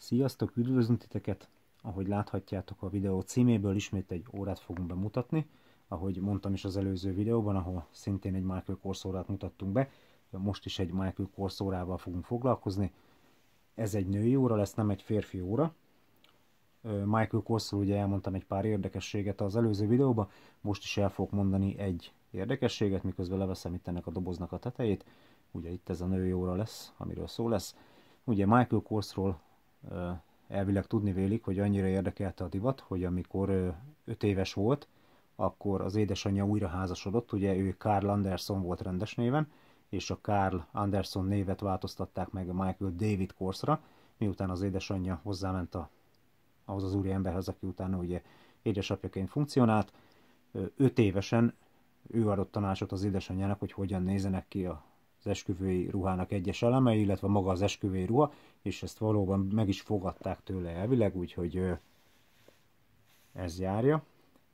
Sziasztok, üdvözlünk titeket! Ahogy láthatjátok a videó címéből, ismét egy órát fogunk bemutatni. Ahogy mondtam is az előző videóban, ahol szintén egy Michael Kors órát mutattunk be, most is egy Michael Kors órával fogunk foglalkozni. Ez egy női óra lesz, nem egy férfi óra. Michael Korsról ugye elmondtam egy pár érdekességet az előző videóban, most is el fogok mondani egy érdekességet, miközben leveszem itt ennek a doboznak a tetejét. Ugye itt ez a női óra lesz, amiről szó lesz. Ugye Michael Korsról elvileg tudni vélik, hogy annyira érdekelte a divat, hogy amikor 5 éves volt, akkor az édesanyja újra házasodott, ugye ő Carl Anderson volt rendes néven, és a Carl Anderson névet változtatták meg a Michael David Korsra, miután az édesanyja hozzáment ahhoz az úriemberhez, aki utána ugye édesapjaként funkcionált. 5 évesen ő adott tanácsot az édesanyjának, hogy hogyan nézenek ki az esküvői ruhának egyes elemei, illetve maga az esküvői ruha, és ezt valóban meg is fogadták tőle elvileg, úgyhogy ez járja.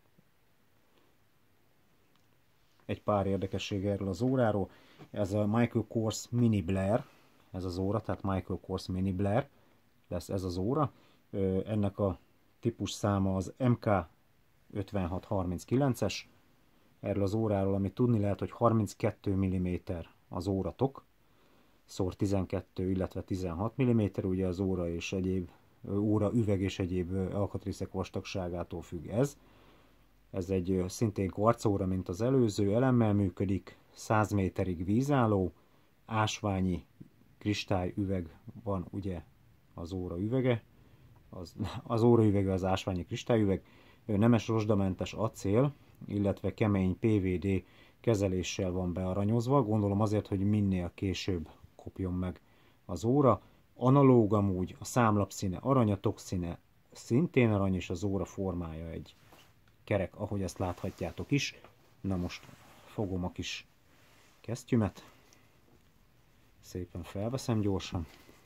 Egy pár érdekesség erről az óráról. Ez a Michael Kors Mini Blair, ez az óra, tehát Michael Kors Mini Blair lesz ez az óra. Ennek a típus száma az MK5639-es. Erről az óráról, amit tudni lehet, hogy 32 mm az óratok, szor 12, illetve 16 mm, ugye az óra és egyéb óra üveg és egyéb alkatrészek vastagságától függ ez. Ez egy szintén kvarcóra, mint az előző, elemmel működik, 100 méterig vízálló, ásványi kristályüveg van ugye az óra üvege, az óra üvege az ásványi kristályüveg, nemes rozsdamentes acél, illetve kemény PVD kezeléssel van bearanyozva, gondolom azért, hogy minél később kopjon meg az óra. Analóg amúgy, a számlap színe arany, a tok színe szintén arany, és az óra formája egy kerek, ahogy ezt láthatjátok is. Na most fogom a kis kesztyümet, szépen felveszem gyorsan.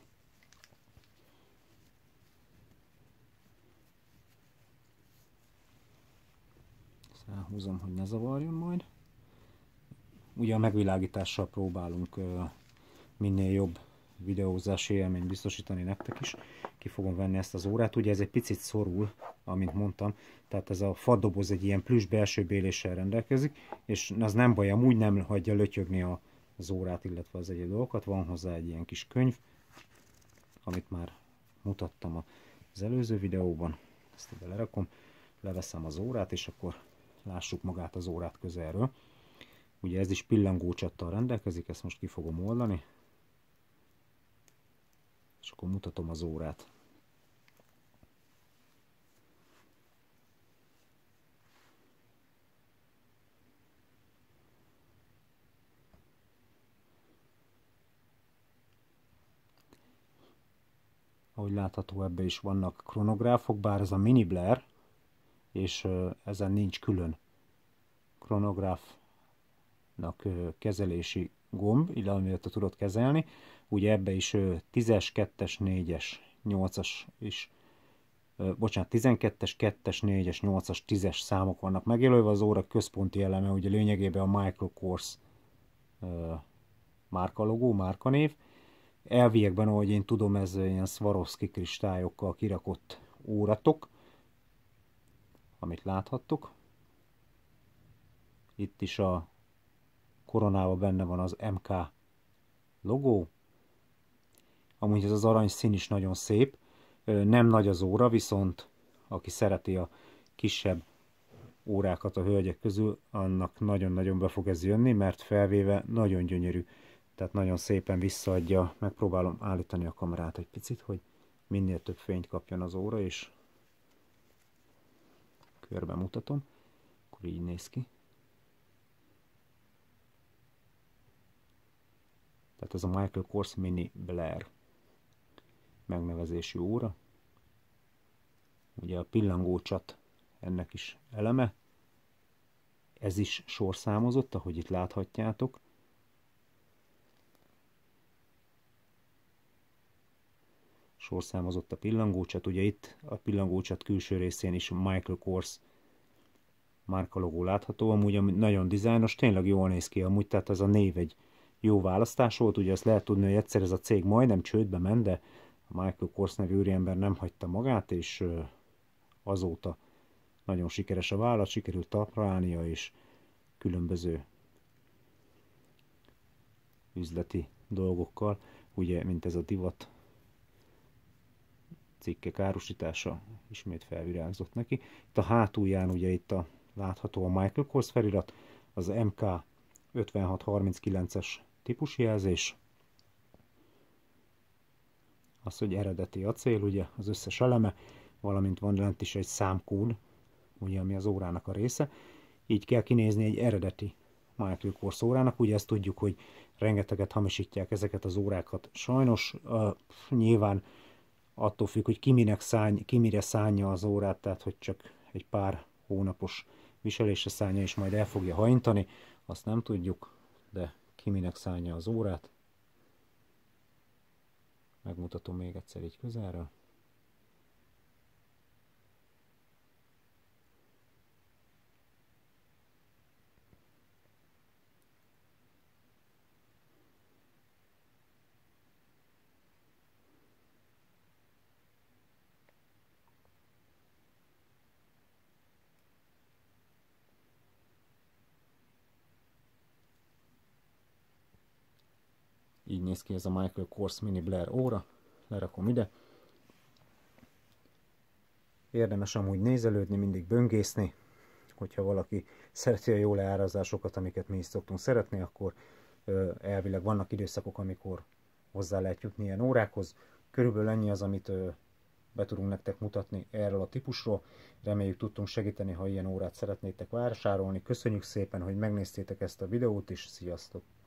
Elhúzom, hogy ne zavarjon majd. Ugye a megvilágítással próbálunk minél jobb videózási élményt biztosítani nektek is. Ki fogom venni ezt az órát. Ugye ez egy picit szorul, amint mondtam, tehát ez a fadoboz egy ilyen plüss belső béléssel rendelkezik, és az nem baj, amúgy nem hagyja lötyögni az órát, illetve az egyéb dolgokat. Van hozzá egy ilyen kis könyv, amit már mutattam az előző videóban. Ezt ide lerakom, leveszem az órát, és akkor lássuk magát az órát közelről. Ugye ez is pillangócsattal rendelkezik, ezt most ki fogom oldani, és akkor mutatom az órát. Ahogy látható, ebbe is vannak kronográfok, bár ez a Mini Blair, és ezen nincs külön kronográfnak kezelési gomb, illetve tudod kezelni. Ugye ebbe is 10-es, 2-es, 4-es, 8-as is, bocsánat, 12-es, 2-es, 4-es, 8-as, 10-es számok vannak megjelölve. Az óra központi eleme ugye lényegében a Michael Kors márkalogó, márkanév. Elviekben, ahogy én tudom, ez ilyen Swarovski kristályokkal kirakott óratok, amit láthattok. Itt is a koronában benne van az MK logó. Amúgy ez az arany szín is nagyon szép. Nem nagy az óra, viszont aki szereti a kisebb órákat a hölgyek közül, annak nagyon-nagyon be fog ez jönni, mert felvéve nagyon gyönyörű. Tehát nagyon szépen visszaadja. Megpróbálom állítani a kamerát egy picit, hogy minél több fényt kapjon az óra, és körbe mutatom. Akkor így néz ki. Tehát ez a Michael Kors Mini Blair megnevezésű óra. Ugye a pillangócsat ennek is eleme. Ez is sorszámozott, ahogy itt láthatjátok. Sorszámozott a pillangócsat. Ugye itt a pillangócsat külső részén is Michael Kors márkalogó látható. Amúgy nagyon dizájnos, tényleg jól néz ki amúgy, tehát ez a név egy jó választás volt. Ugye azt lehet tudni, hogy egyszer ez a cég majdnem csődbe ment, de Michael Kors nevű úriember nem hagyta magát, és azóta nagyon sikeres a vállalat, sikerült talpra állnia, és különböző üzleti dolgokkal, ugye, mint ez a divat cikkek árusítása ismét felvirágzott neki. Itt a hátulján ugye itt látható a Michael Kors felirat, az MK5639-es típusjelzés, az, hogy eredeti acél, ugye, az összes eleme, valamint van lent is egy számkód, ugye, ami az órának a része. Így kell kinézni egy eredeti Michael Kors órának. Ugye ezt tudjuk, hogy rengeteget hamisítják ezeket az órákat. Sajnos nyilván attól függ, hogy ki mire szánja az órát, tehát hogy csak egy pár hónapos viselésre szánja, és majd el fogja hajintani, azt nem tudjuk, de ki minek szánja az órát. Megmutatom még egyszer így közelről. Így néz ki ez a Michael Kors Mini Blair óra. Lerakom ide. Érdemes amúgy nézelődni, mindig böngészni. Hogyha valaki szereti a jó leárazásokat, amiket mi is szoktunk szeretni, akkor elvileg vannak időszakok, amikor hozzá lehet jutni ilyen órákhoz. Körülbelül ennyi az, amit be tudunk nektek mutatni erről a típusról. Reméljük tudtunk segíteni, ha ilyen órát szeretnétek vásárolni. Köszönjük szépen, hogy megnéztétek ezt a videót, és sziasztok!